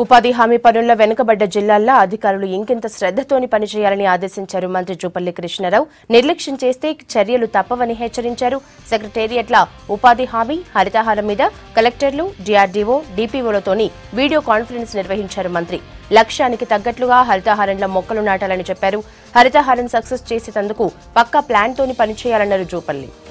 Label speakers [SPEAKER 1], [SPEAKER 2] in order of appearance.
[SPEAKER 1] ఉపాధి హామీ పనుల వెనుకబడ్డ జిల్లాల్లో అధికారులు ఇంకింత శ్రద్ధతోని పనిచేయాలని ఆదేశించారు మంత్రి జూపల్లి కృష్ణారావు. నిర్లక్ష్యం చేస్తే చర్యలు తప్పవని హెచ్చరించారు. సెక్రటేరియట్ల ఉపాధి హామీ హరితహారం మీద కలెక్టర్లు, డిఆర్డీఓ, డిపిఓలతోని వీడియో కాన్ఫరెన్స్ నిర్వహించారు మంత్రి. లక్ష్యానికి తగ్గట్లుగా హరితహారంలో మొక్కలు నాటాలని చెప్పారు. హరితహారం సక్సెస్ చేసేందుకు పక్కా ప్లాన్ తోని పనిచేయాలన్నారు జూపల్లి.